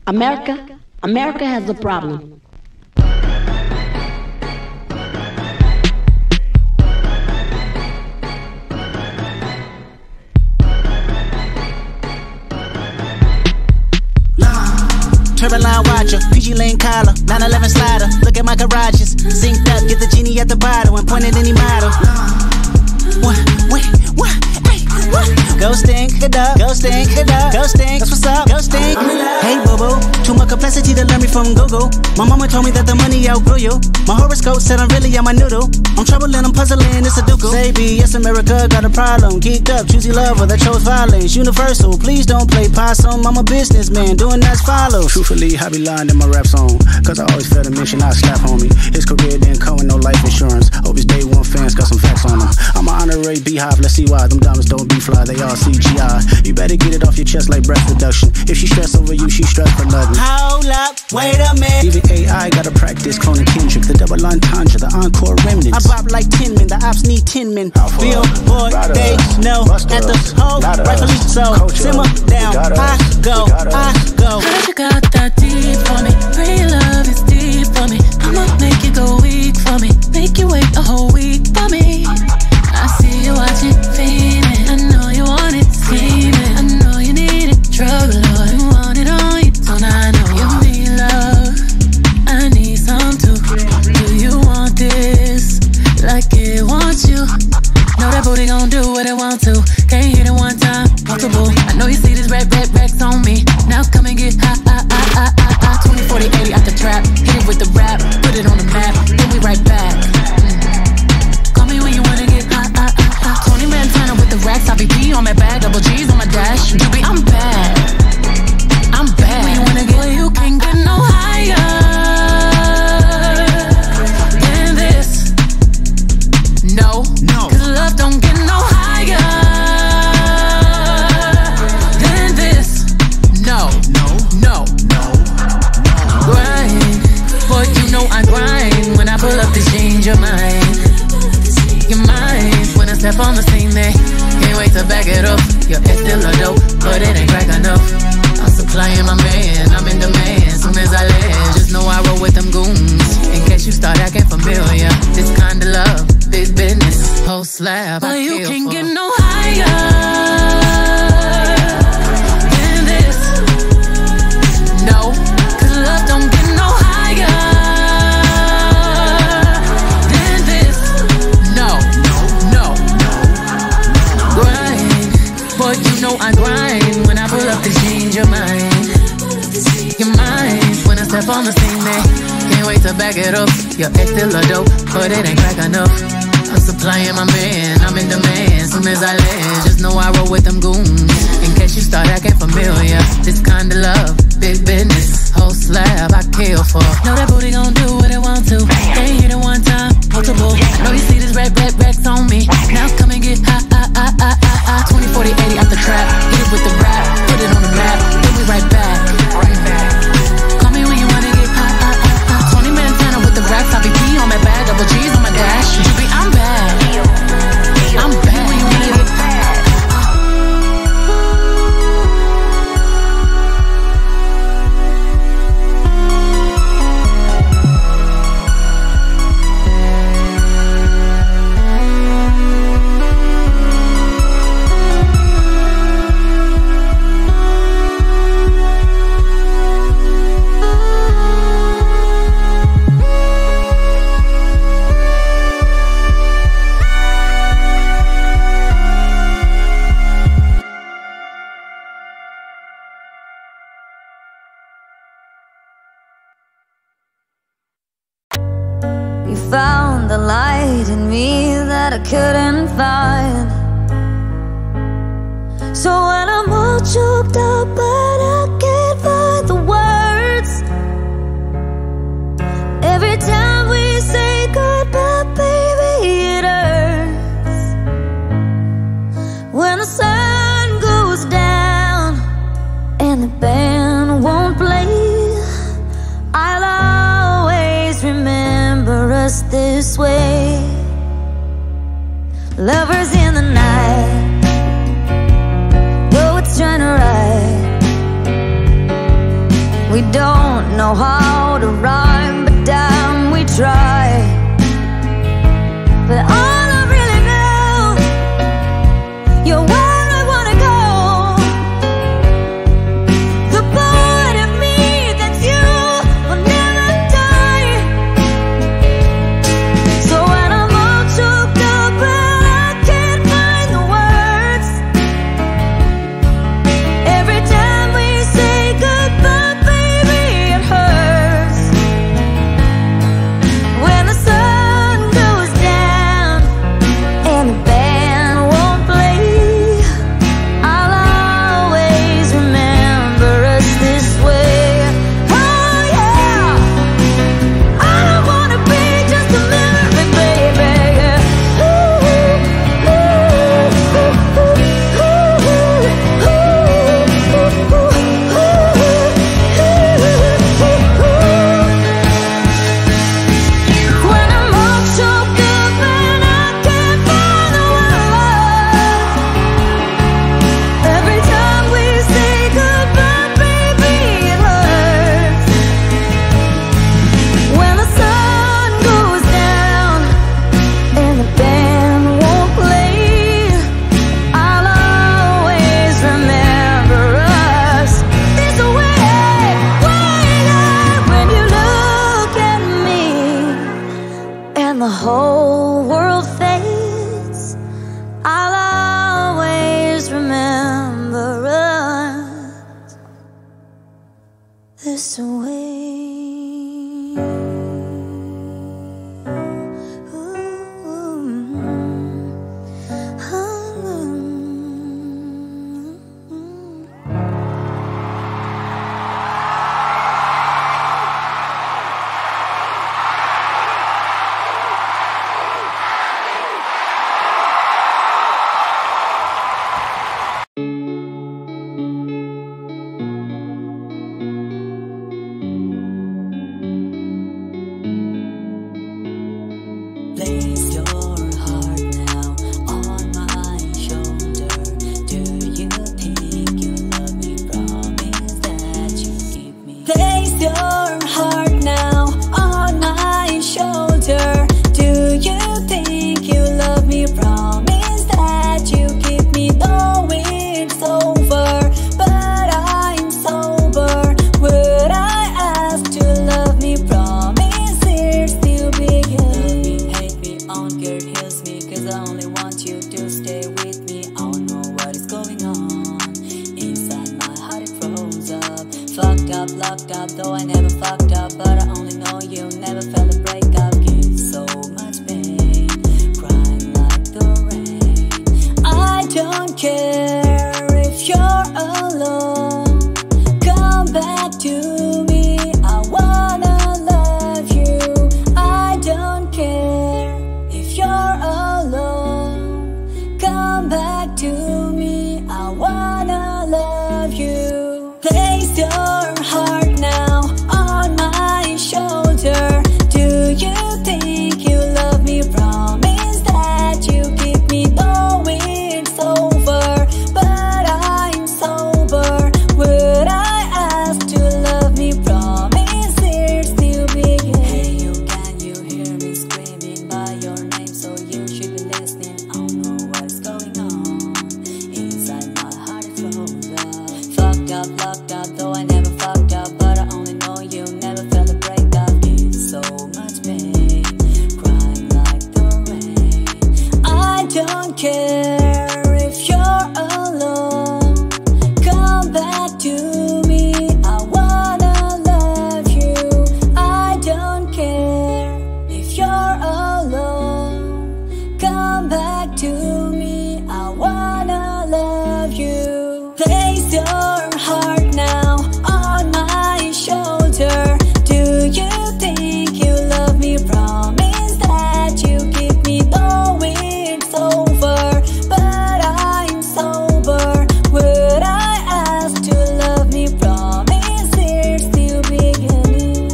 America has a problem. Turboline watcher, PG Lane collar, 911 slider. Look at my garages, synced up, get the genie at the bottle and point at any model. What? Go stink it up, go stink it up, go stink. That's what's up, go stink. Hey boo boo, too much complexity to learn me from Google. My mama told me that the money outgrew you. My horoscope said I'm really on my noodle. I'm troubling, I'm puzzling, it's a duke. Say B, yes America got a problem. Geeked up, choosy lover that chose violence. Universal, please don't play possum. I'm a businessman, doing that's follow. Truthfully, I be lying in my rap song, cause I always felt a mission, I slap homie. His career didn't come with no life insurance. Hope his day one fans got some facts on him. I'm an honorary beehive, let's see why. Them diamonds don't be fly, they all CGI. You better get it off your chest like breath reduction. If she stress over you, she stress for nothing. Hold up, wait a minute. Even AI gotta practice cloning Kendrick. The double entendre, the encore remnants. I bop like 10 men, the ops need 10 men. Billboard, they know at the hole, rightfully so. Simmer down, I go. Heard you got that deep for me. Real love is deep for me. I'ma make you go weak for me. Make you wait a whole week for me. I see you watching, feeling. I know you want it, scheming. I know you need it, drug lord. You want it on your tongue, I know you need love. I need some too. Do you want this like it wants you? Know that booty gon' do what it want to. Can't hit it one time, multiple. I know you see this racks on me. Now come and get high. 20, 40, 80 out the trap. Hit it with the rap, put it on the map. Then we right back. Call me when you wanna get high. 20 Montana with the racks. I be P on my bag, double G's on my dash. You be, I'm bad. When you wanna get, well, you can't get no higher than this. No. Cause love don't get no higher than this. No. Grind, boy, you know I grind. When I pull up to change your mind. Your mind, when I step on the scene, they can't wait to back it up. Your ex still a dope, but it ain't crack enough. I'm supplying my man, I'm in demand. Soon as I land, just know I roll with them goons. In case you start acting familiar, this kind of love, big business, whole slab. But you can't get no higher than this. No, cause love don't get no higher than this. No. Grind, boy, you know I grind. When I pull up to change your mind. Your mind, when I step on the scene, they can't wait to back it up. Your ex still a dope, but it ain't crack enough. I'm supplying my man, I'm in demand. Soon as I land, just know I roll with them goons. In case you start acting familiar, this kind of love, big business, whole slab, I kill for. Know that booty gon' do what it want to. Ain't hit it one time, multiple. Know you see this racks on me. Now come and get high. 20, 40, 80 out the trap. Hit it with the rap, put it on the map. Then we right back. Call me when you wanna get high. 20 Montana with the racks. I be P on my bag, double G's on my dash. You be, I'm bad. When you wanna get high. You found the light in me that I couldn't find. So when I'm all choked up but I can't find the words, every time we say goodbye, baby, it hurts. When the sun goes down and the band won't play, I'll always remember us this way. Lovers in the night, poets trying to write. We know how to rhyme, but damn, we try. But all I really know, you're where I wanna go. The part of me that's you will never die. So when I'm all choked up and I can't find the words, every time we say goodbye, baby, it hurts. When the sun goes down and the band won't play, I'll always remember us this way. Oh yeah, I don't wanna be just a memory, baby. When I'm all choked up and I can't find the words, every time we say goodbye, baby, it hurts. When the sun goes down and the band won't play, I'll always remember us this way. When you look at me and the whole world fades, I'll always remember us this way. Place your heart now on my shoulder. Do you think you love me? Promise that you give me. Place your heart now on my shoulder. Do you think you love me? Promise that you give me. Though it's over, but I'm sober. Would I ask to love me? Promise it's still beginning. Hate me, on care, heals me, 'cause I only want you to stay with me. I don't know what is going on. Inside my heart it froze up. Fucked up, locked up, though I never fucked up. But I only know you never felt a breakup. Give so much pain, crying like the rain. I don't care if you're alone. Come back to me, I wanna love you. I don't care if you're alone. Come back to me, I wanna love you. Place your heart now on my shoulder. Do you think you love me? Promise that you give me. Though it's over, but I'm sober. Would I ask to love me? Promise it's still beginning. Hey, can you hear me screaming by your name? So you should be listening. I don't know what's going on. Inside my heart it froze up. Fucked up, locked up, though I never fucked up. But I only know you never felt a breakup. Give so much pain, crying like the rain. I don't care if you're alone. Come back to me, I wanna love you. I don't care if you're alone. Come back to me, I wanna love you. Place your heart now on my shoulder. Do you think you love me? Promise that you give me. Though it's over, but I'm sober. Would I ask to love me? Promise it's still beginning.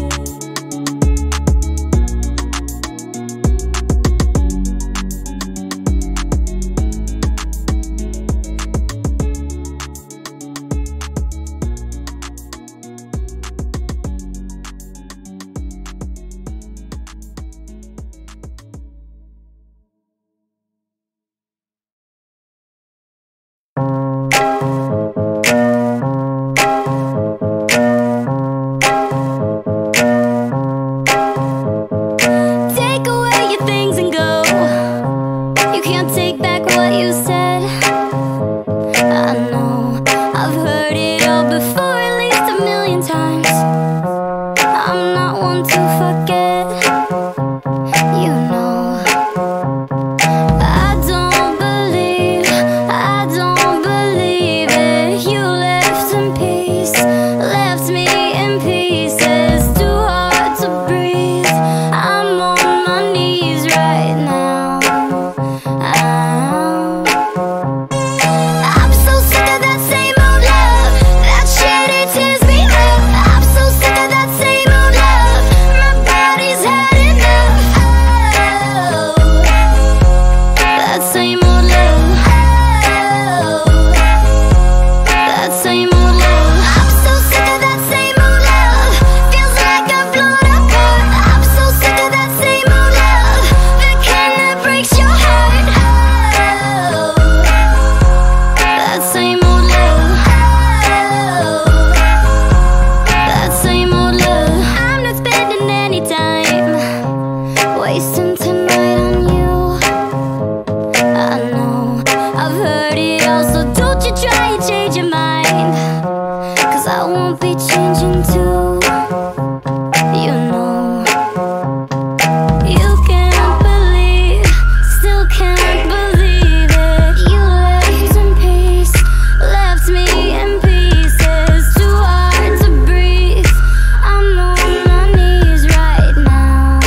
be changing too. You know, you can't believe, still can't believe it. You left in peace, left me in pieces. Too hard to breathe. I'm on my knees right now.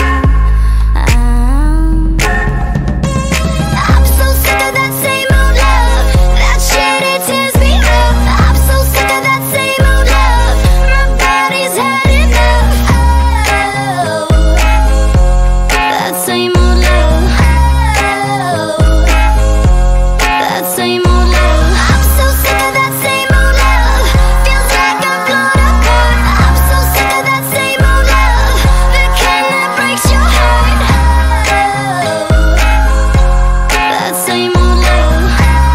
I'm so sick of that same old love. That shit, it tears me up. I'm so sick of that same old love. My body's had enough. Oh, that same old love. Oh, that same old love. I'm so sick of that same old love. Feels like I'm blown apart. I'm so sick of that same old love. The kind that breaks your heart. Oh, that same old love.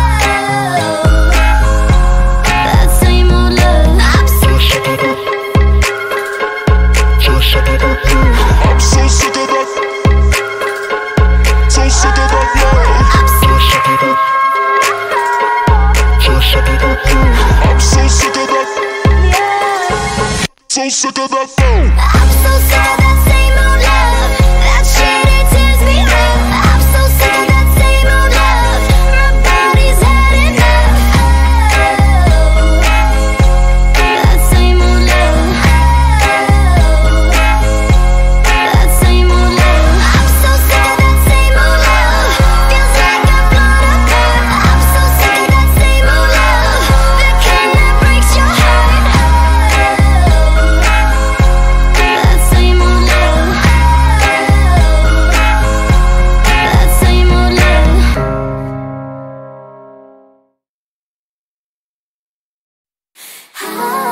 That same old love. I'm so sick of it. I'm so sick of that. So sick of that love. I'm so sick of it. I'm so sick of that. So sick of that phone. I'm so sick of that same old love. That shit, it tears me up. I'm so sick of that same old love. My body's had enough. Oh, that same old love. Oh, that same old love. I'm so sick of that same old love. Feels like I'm blown apart. I'm so sick of that same old love. The kind that breaks your heart. That same old love. That same old love.